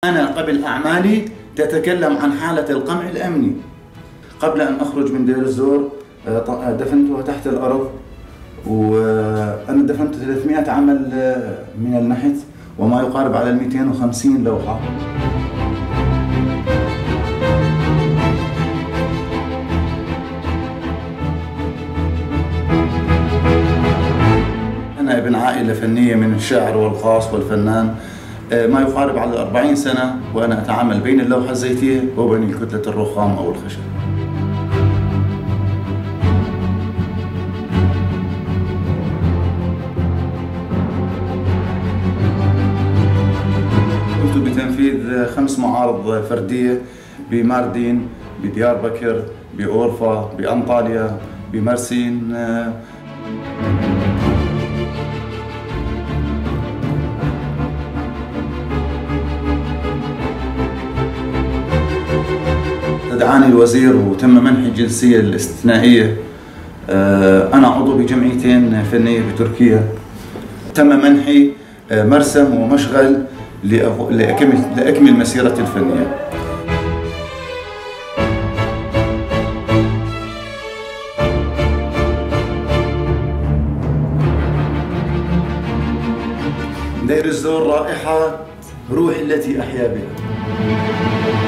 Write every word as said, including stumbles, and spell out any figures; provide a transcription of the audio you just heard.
أنا قبل أعمالي تتكلم عن حالة القمع الأمني. قبل أن أخرج من دير الزور دفنتها تحت الأرض، وأنا دفنت ثلاثمئة عمل من النحت وما يقارب على مئتين وخمسين لوحة. أنا ابن عائلة فنية من الشاعر والخاص والفنان، ما يقارب على أربعين سنة وأنا أتعامل بين اللوحة الزيتية وبين كتلة الرخام أو الخشب. قمت بتنفيذ خمس معارض فردية بماردين، بديار بكر، بأورفا، بأنطاليا، بمرسين. دعاني الوزير وتم منحي الجنسية الاستثنائية. أنا عضو بجمعيتين فنية بتركيا. تم منحي مرسم ومشغل لأكمل لأكمل مسيرتي الفنية. دير الزور رائحة روحي التي أحيا بها.